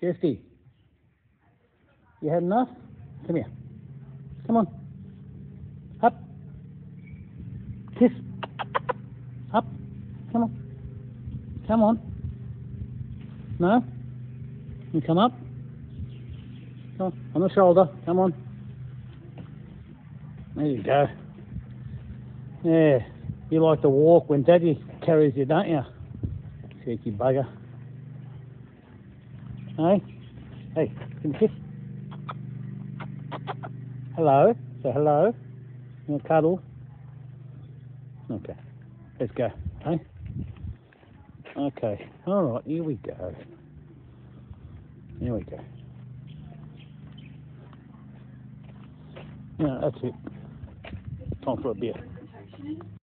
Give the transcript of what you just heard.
Shifty, you had enough? Come here. Come on. Up. Kiss. Up. Come on. Come on. No? You come up. Come on the shoulder. Come on. There you go. Yeah. You like to walk when Daddy carries you, don't you? Cheeky bugger. Hey? Hey, can you kiss? Hello? Say hello. You want to cuddle? Okay. Let's go. Hey? Okay. Alright, here we go. Here we go. Yeah, that's it. Time for a beer.